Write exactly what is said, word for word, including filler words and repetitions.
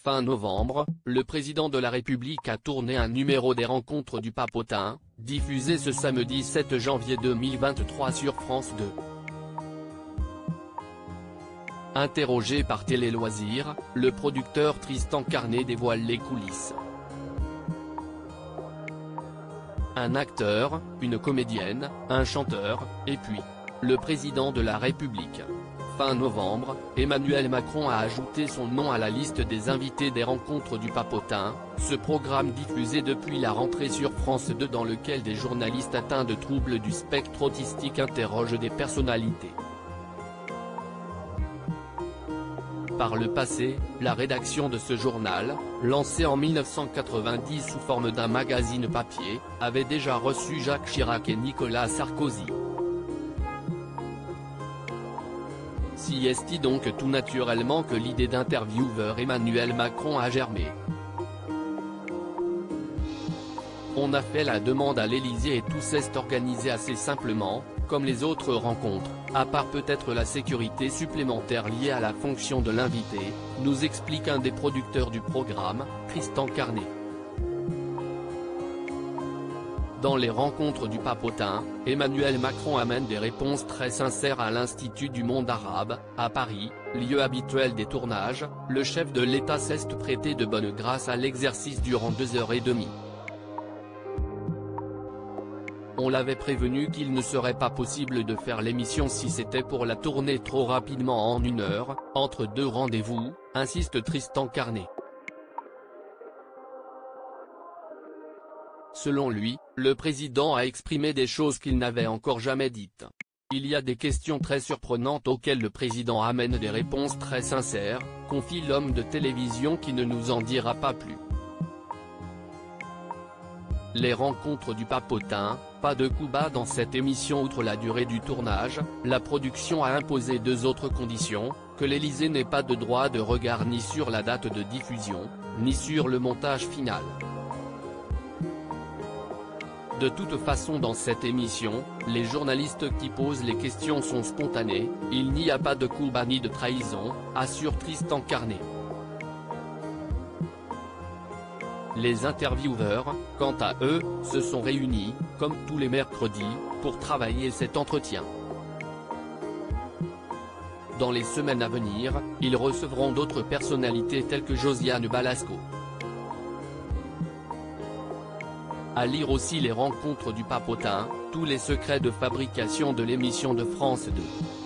Fin novembre, le président de la République a tourné un numéro des Rencontres du Papotin, diffusé ce samedi sept janvier deux mille vingt-trois sur France deux. Interrogé par Télé Loisirs, le producteur Tristan Carnet dévoile les coulisses. Un acteur, une comédienne, un chanteur, et puis, le président de la République. Fin novembre, Emmanuel Macron a ajouté son nom à la liste des invités des Rencontres du Papotin, ce programme diffusé depuis la rentrée sur France deux dans lequel des journalistes atteints de troubles du spectre autistique interrogent des personnalités. Par le passé, la rédaction de ce journal, lancé en mille neuf cent quatre-vingt-dix sous forme d'un magazine papier, avait déjà reçu Jacques Chirac et Nicolas Sarkozy. Si est donc tout naturellement que l'idée d'intervieweur Emmanuel Macron a germé. On a fait la demande à l'Élysée et tout s'est organisé assez simplement, comme les autres rencontres, à part peut-être la sécurité supplémentaire liée à la fonction de l'invité, nous explique un des producteurs du programme, Tristan Carnet. Dans les Rencontres du Papotin, Emmanuel Macron amène des réponses très sincères à l'Institut du monde arabe, à Paris, lieu habituel des tournages. Le chef de l'État s'est prêté de bonne grâce à l'exercice durant deux heures et demie. On l'avait prévenu qu'il ne serait pas possible de faire l'émission si c'était pour la tourner trop rapidement en une heure, entre deux rendez-vous, insiste Tristan Carnet. Selon lui, le président a exprimé des choses qu'il n'avait encore jamais dites. Il y a des questions très surprenantes auxquelles le président amène des réponses très sincères, confie l'homme de télévision qui ne nous en dira pas plus. Les Rencontres du Papotin, pas de coup bas dans cette émission. Outre la durée du tournage, la production a imposé deux autres conditions, que l'Élysée n'ait pas de droit de regard ni sur la date de diffusion, ni sur le montage final. De toute façon dans cette émission, les journalistes qui posent les questions sont spontanés, il n'y a pas de coup bas ni de trahison, assure Tristan Carnet. Les intervieweurs, quant à eux, se sont réunis, comme tous les mercredis, pour travailler cet entretien. Dans les semaines à venir, ils recevront d'autres personnalités telles que Josiane Balasco. À lire aussi les Rencontres du Papotin, tous les secrets de fabrication de l'émission de France deux.